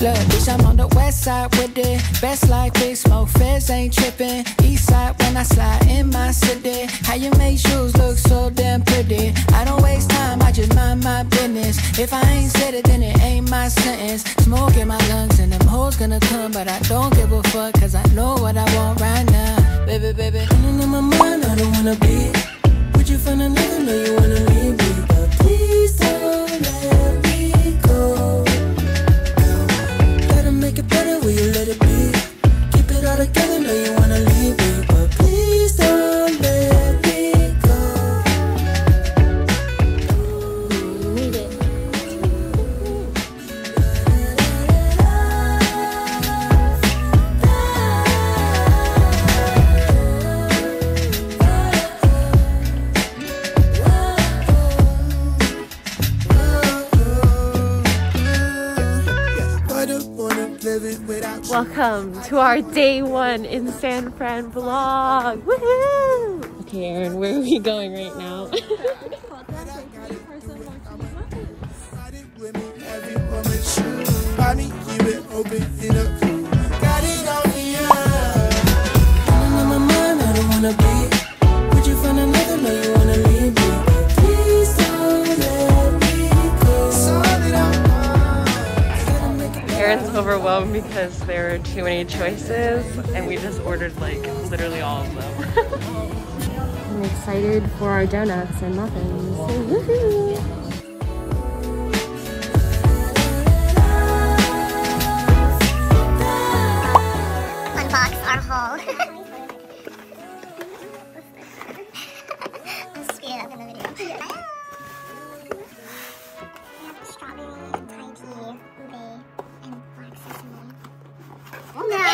Look, bitch, I'm on the west side with it. Best life, big smoke, feds ain't tripping. East side when I slide in my city. How you make shoes look so damn pretty. I don't waste time, I just mind my business. If I ain't said it, then it ain't my sentence. Smoke in my lungs and them hoes gonna come, but I don't give a fuck, cause I know what I want right now. Baby, baby, running in my mind, I don't wanna be. Would you find another, know you wanna leave me, but please don't let me go. Gotta make it better, will you let it be? Keep it all together, know you wanna leave me, but please don't let me go. Need it. Welcome to our day one in San Fran vlog. Woohoo! Okay, Erin, where are we going right now? Erin's overwhelmed because there are too many choices and we just ordered like literally all of them. I'm excited for our donuts and muffins. Woohoo! Unbox our haul. I'll speed it up in the video. We have strawberry and Thai tea, ube, and black sesame. Oh no!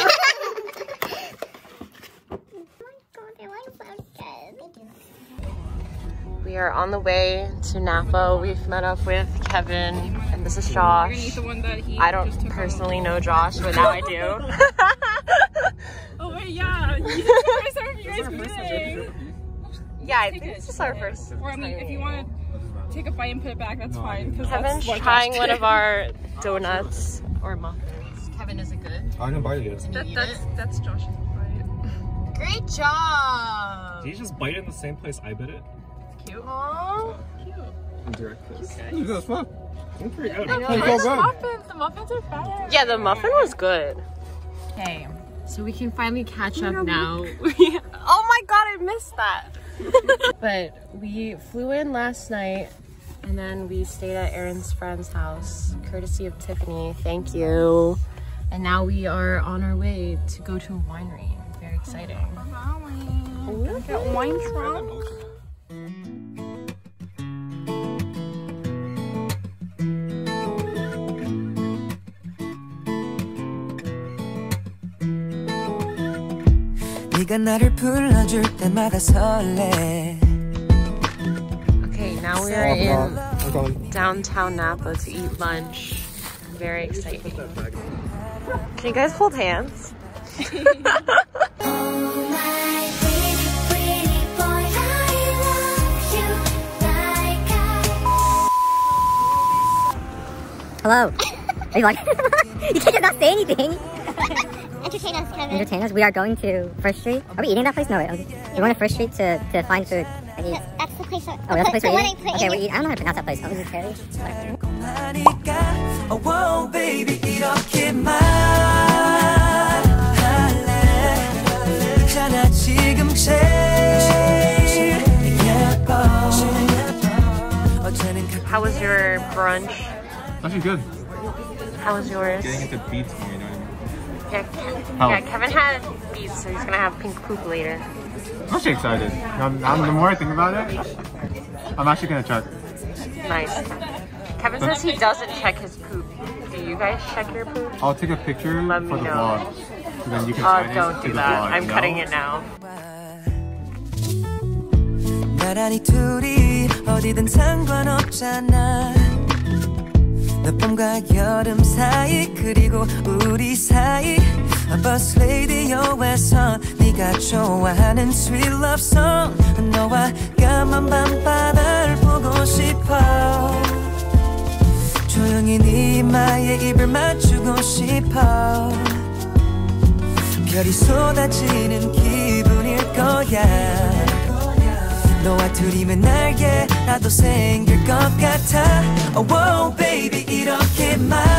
Oh my god, they look so good. Thank you. We are on the way to Napa. We've met up with Kevin and this is Josh. I don't personally know Josh, but now I do. Oh wait, yeah. You guys meeting. Yeah, I think it's just our first. Or I mean, if you want to take a bite and put it back, that's fine. Kevin's trying one of our donuts or muffins. Kevin, is it good? I didn't bite it. That's Josh's bite. Great job! Did you just bite it in the same place I bit it? Cute. Aww. Cute. Direct kiss. Look at this one. It's pretty good. The muffins are fire. Yeah, the muffin was good. Okay, so we can finally catch up now. Oh my god, I missed that. But we flew in last night and then we stayed at Erin's friend's house, courtesy of Tiffany. Thank you. And now we are on our way to go to a winery. Very exciting. Look at wine trunk. 네가 나를 불러줄 때마다 설레. Okay, now we are in downtown Napa to eat lunch. Very exciting. Can you guys hold hands? Hello. Are you like? You can't just not say anything. Entertain us, Kevin. Entertain us. We are going to First Street. Are we eating that place? No, wait. We're going to First Street to find food and eat. That's the place. Oh, that's the place we're eating? Okay, we're eating. I don't know how to pronounce that place. Oh, is it Terry? Oh, baby, 이렇게 말할래. 있잖아, 지금 제일 예뻐. How was your brunch? Actually good. How was yours? Getting into beats more, you know what I mean? Yeah, Kevin had beets, so he's gonna have pink poop later. I'm actually excited. The more I think about it, I'm actually gonna check. Nice. Kevin says he doesn't check his poop. Do you guys check your poop? I'll take a picture Let for me the know. vlog. So then you can send Don't it do to the that. vlog. I'm cutting it now. 나란히 둘이 어디든 상관없잖아. 늦봄과 여름 사이 그리고 우리 사이 버스 레이디오에서 네가 좋아하는 sweet love song 너와 까만 밤바다를 보고 싶어 조용히 네 이마에 입을 맞추고 싶어 별이 쏟아지는 기분일 거야 너와 둘이면 날개라도 생길 것 같아 Oh wow baby 이렇게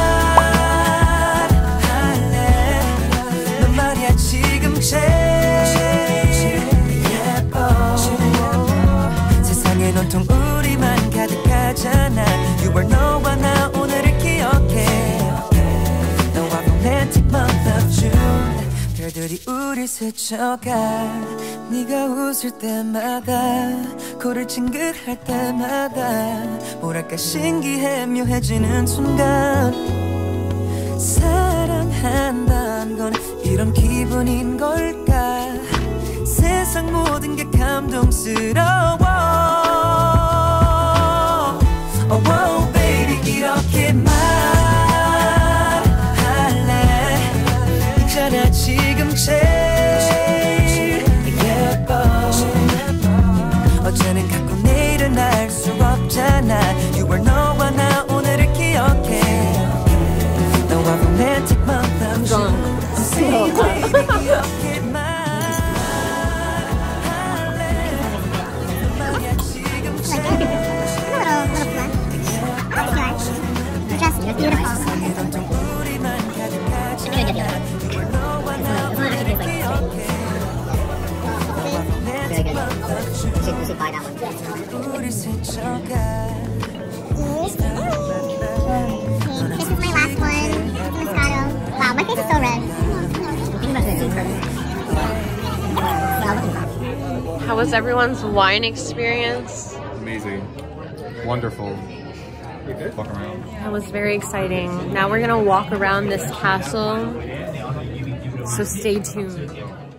말할래 넌 말이야 지금 제일 예뻐 세상엔 온통 우리만 가득하잖아 You are 너와 나 오늘을 기억해 너와 romantic month of June 별들이 우릴 스쳐가 네가 웃을 때마다 코를 찡긋할 때마다 뭐랄까 신기해 묘해지는 순간 사랑한다는 건 이런 기분인 걸까 세상 모든 게 감동스러워 Oh wow baby 이렇게 말할래 있잖아 지금 제일 예뻐 어제는 갖고 내일은 알 수 없잖아 You are 너와 나 오늘을 기억해 너와 romantic month of June Say baby 이렇게 말할래 말이야 지금 제일 Just beautiful. We should buy that one. This is my last one. Moscato. Wow, my face is so red. How was everyone's wine experience? Amazing. Wonderful. Walk around. That was very exciting. Now we're gonna walk around this castle, so stay tuned.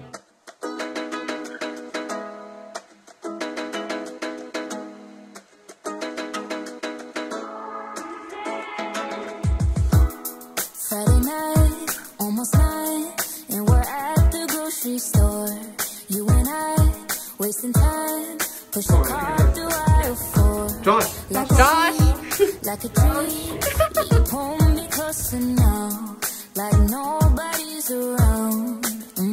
Friday night, almost 9, and we're at the grocery store. You and I, wasting time, push the car through aisle 4. Josh! Like a dream, you pull me closer now, like nobody's around.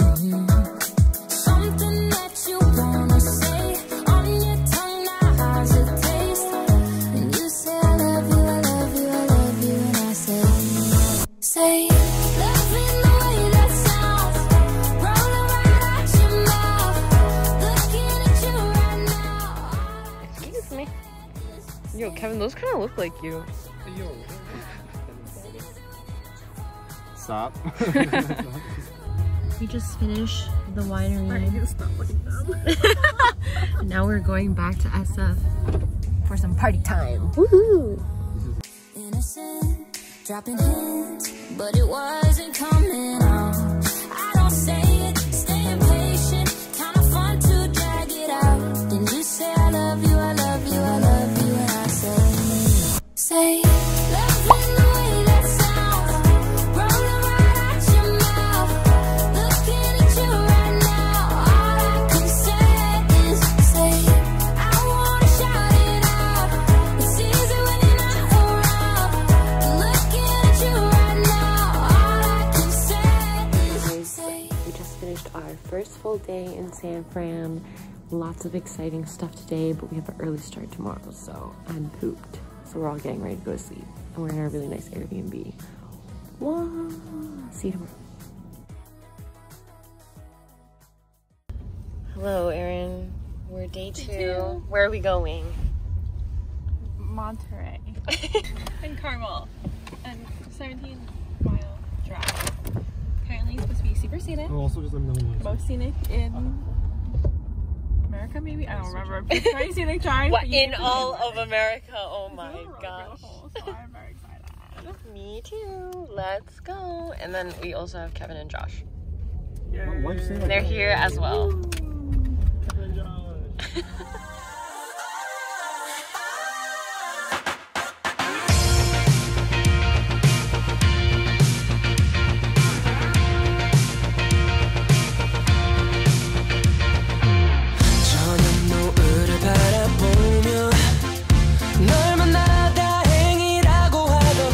Something that you wanna say on your tongue, now how's it taste? And you say I love you, I love you, I love you, and I say love in the way that sounds, rolling right out your mouth, looking at you right now. Excuse me. Yo, Kevin, those kind of look like you. Stop. We just finished the winery. Now we're going back to SF for some party time. Woohoo! Innocent, dropping hints, but it wasn't coming out. I don't say it, staying patient, kind of fun to drag it out. Then you say I love you, I love you, I love you, and I say love in the way that sounds, rolling right out your mouth, looking at you right now. All I can say is I wanna shout it out. It's easy when you're not around, looking at you right now. All I can say is We just finished our first full day in San Fran. Lots of exciting stuff today, but we have an early start tomorrow, so I'm pooped. So we're all getting ready to go to sleep, and we're in a really nice Airbnb. Wow. See you tomorrow. Hello, Erin. We're day 2. Where are we going? Monterey. And Carmel. And 17-mile drive. Apparently it's supposed to be super scenic. Also, just let me know. Most scenic in America, maybe? I don't remember. It's very scenic drive. What, in all of America? Oh my gosh. So I'm very excited. Me too. Let's go. And then we also have Kevin and Josh. Why'd you say that? They're here as well. 널 만나 다행이라고 하던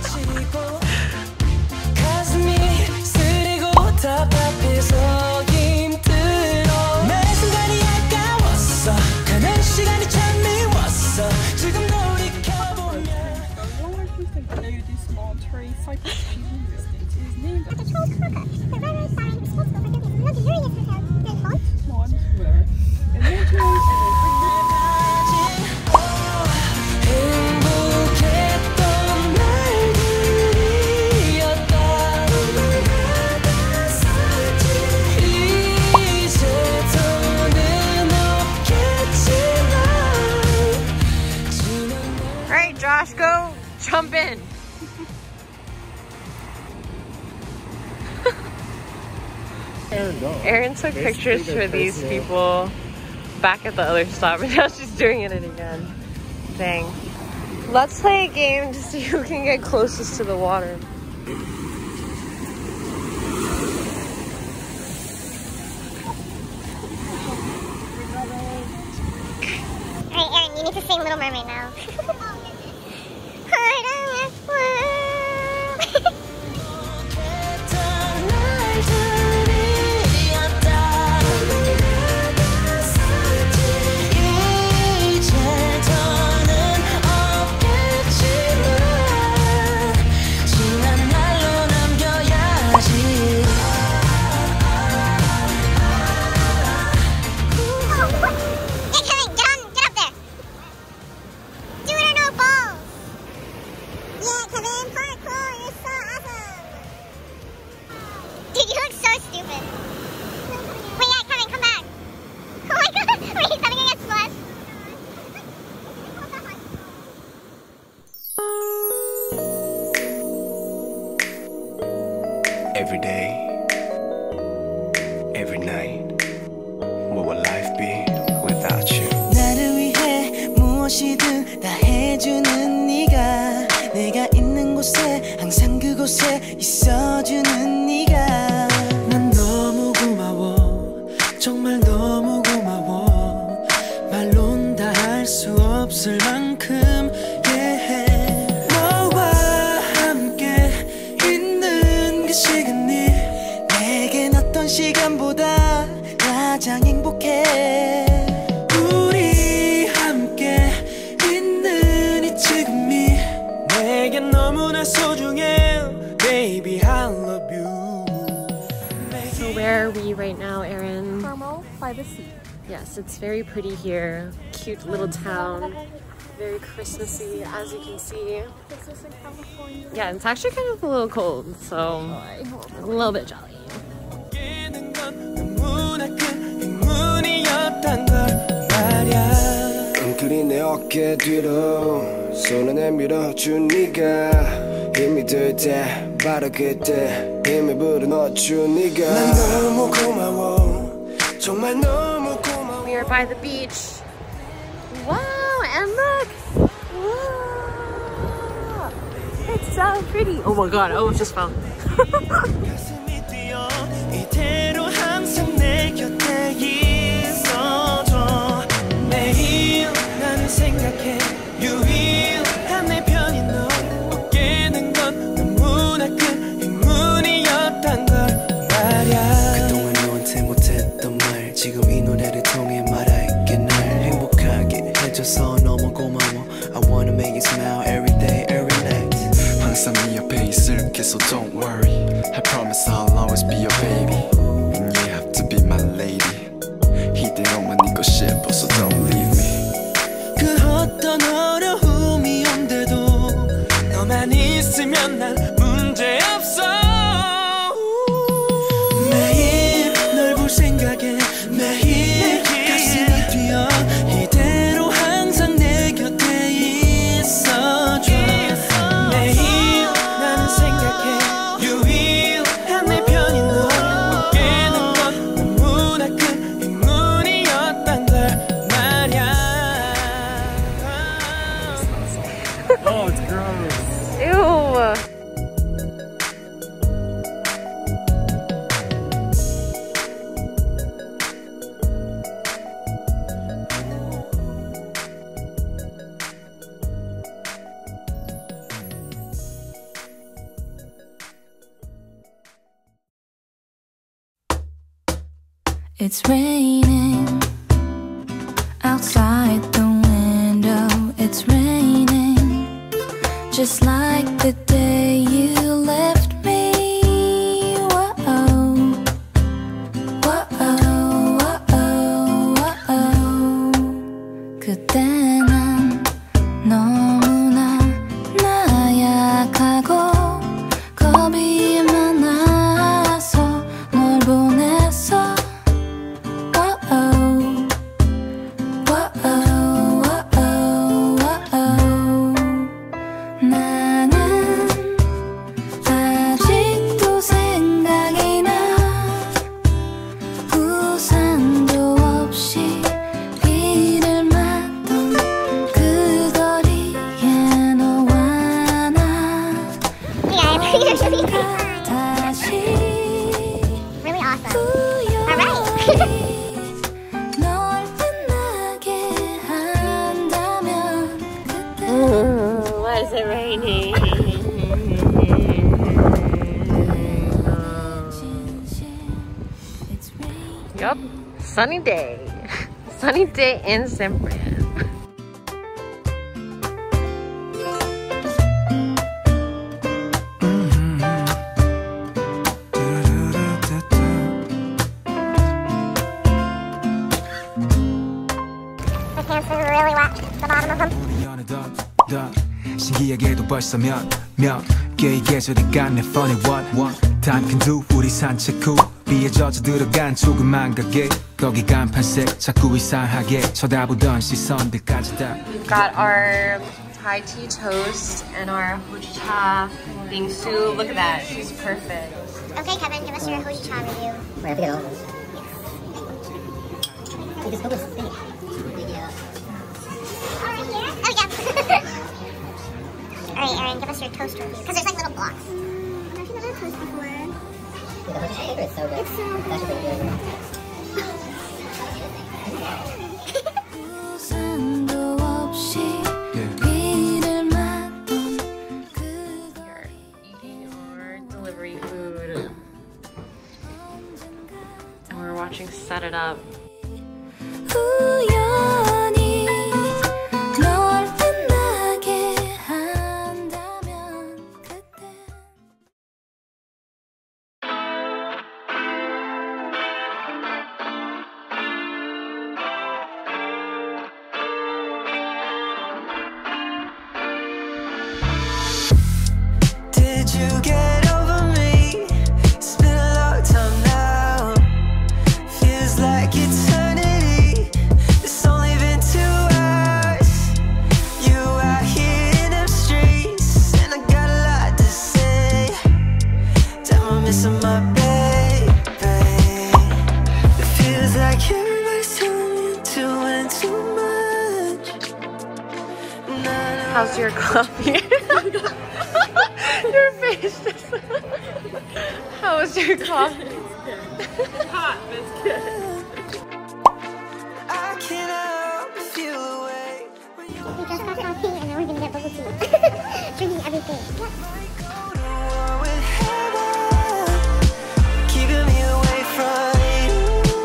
Josh, go jump in. Erin took pictures for these people back at the other stop, and now she's doing it again. Dang. Let's play a game to see who can get closest to the water. Alright, Erin, you need to sing Little Mermaid now. Every day, every night, what will life be without you? 나를 위해 무엇이든 다 해주는 네가 내가 있는 곳에 항상 그곳에 있어주는 네가 난 너무 고마워 정말 너무 고마워 말론 다 할 수 없을 만큼 시간보다 가장 행복해 우리 함께 있는 이 지금이 내겐 너무나 소중해 Baby I love you. So where are we right now, Erin? Carmel by the sea. Yes, it's very pretty here. Cute little town. Very Christmassy, as you can see. Christmas in California. Yeah, it's actually kind of a little cold, so a little bit jolly. 웅크린 내 어깨 뒤로 손을 내밀어준 네가 힘이 들 때 바로 그때 힘을 불어넣어준 네가 난 너무 고마워 정말 너무 고마워. We are by the beach. Wow, and look! Wow. It's so pretty. Oh my god, I almost just fell. 이대로 항상 내 곁에 있어줘 매일 나는 생각해 유일한 내 편인 너 어깨는 건 너무나 큰 행운이었단 걸 말야 그동안 너한테 못했던 말 지금 이 노래를 통해 말할게 날 행복하게 해줘서 너무 고마워 I wanna make you smile every day, every night 항상 네 옆에 있을게 so don't worry I promise I'll always be your baby And you have to be my lady 이대로만 있고 싶어 so don't leave me 그 어떤 어려움이 온데도 너만 있으면 난 문제없어 매일 널 볼 생각에 매일 가슴이 뛰어 이대로 항상 내 곁에 있어줘 매일 나는 생각해 유일한 내 편인 너 어깨는 건 너무나 큰 행운이었단 걸 말야 Oh, it's gross. Ew! It's raining outside the window. It's raining just like the day you left me. Whoa, whoa, whoa, whoa. 그때는 너무나 나약하고 겁이 많아서 널 보냈어. Why is it raining? Yup, sunny day. Sunny day in San Fran. My pants are really wet, the bottom of them. 신기하게도 벌써 몇 개의 계절이 간 내 funny what 단큰두 우리 산책 후 비에 젖어 들어간 조그만 가게 거기 간판색 자꾸 이상하게 쳐다보던 시선들까지 다. We've got our Thai tea toast and our hojicha bingsu. Look at that, she's perfect. Okay, Kevin, give us your hojicha review. Wait, I have to get all of this. You just focus on it. Over here? Oh, yeah. Alright, Aaron, give us your toast review. Because there's like little blocks. I've actually never had toast before. Yeah, the hojicha paper is so good. It's so good. It's actually pretty good. Watching Set It Up. Did you get over me? It's been a long time now. Feels like eternity. It's only been 2 hours. You out here in them streets, and I got a lot to say. Damn, I'm missing my baby. It feels like everybody's telling me I'm doing too much. How's your coffee? Your face just... How was your coffee? Hot, but it's good. I can't help but feel away. We just got coffee and now we're gonna get bubble tea. Drinking everything. Keeping me away from you.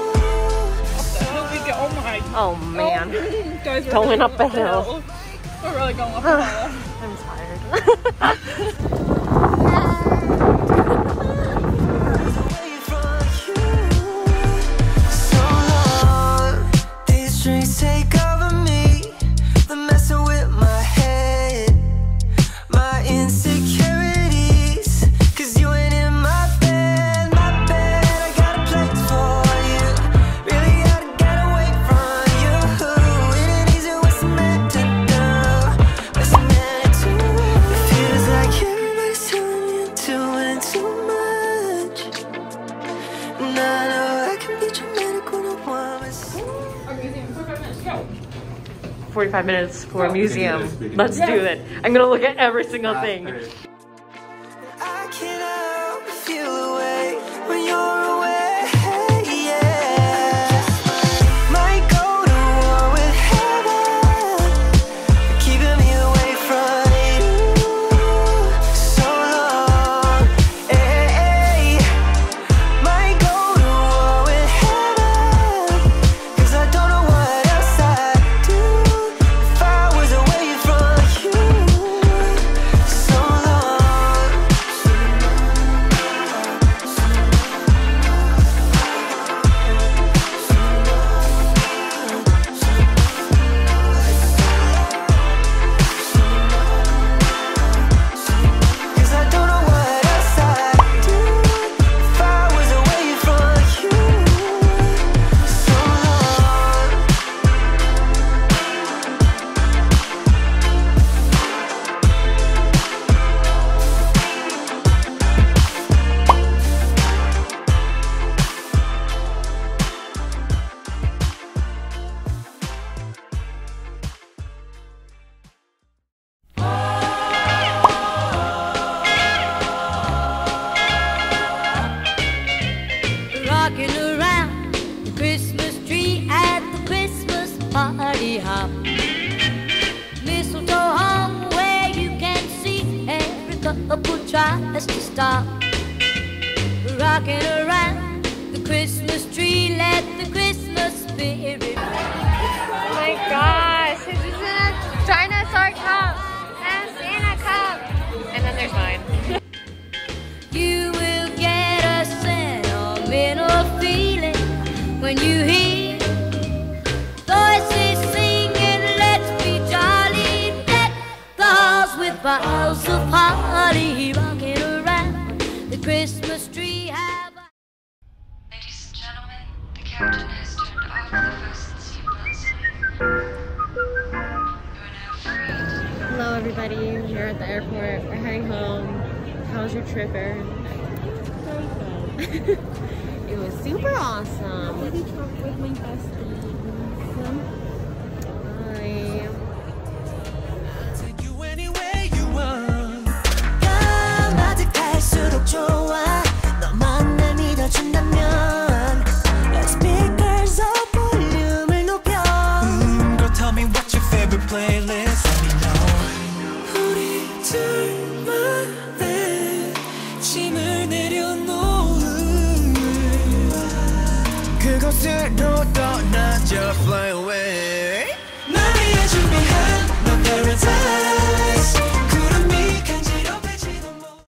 Oh my. Oh man. Guys, we're Going up a hill. We're really going up a hill. I'm tired. Away from you. So long. These drinks take over me. They're messing with my head, my insecurities. 'Cause you ain't in my bed, my bed. I got a place for you. Really gotta get away from you. It ain't easy, what's the man to do? What's the man to do? It feels like everybody's telling me I'm doing too much. And I know I can be dramatic when I want to. 45 minutes for a museum. Let's do it. I'm gonna look at every single thing. I can't help but feel away when you're away. Yeah, might go to war with heaven, keeping me away from you so long. Hey, might go to war with heaven, couple tries to stop rocking around the Christmas tree. Let the Christmas spirit. Oh my gosh, this is a dinosaur cup and Santa cup. And then there's mine. You will get a sentimental feeling when you hear voices singing, let's be jolly. Deck the halls with boughs of holly, rocking around the Christmas tree. Ladies and gentlemen, the captain has turned off the fasten seatbelt sign. You are now free to... Hello everybody, we're at the airport, we're heading home. How was your trip, Erin? It was super awesome. Maybe talk with my besties. Bye. Take you anywhere you want. 가득할수록 좋아. 너만 날 믿어준다면. Speakers up, 볼륨을 높여. Girl, tell me what's your favorite playlist. Let me know. 우리 둘만의 짐을 내려놓은 그곳으로 떠나자. Fly away.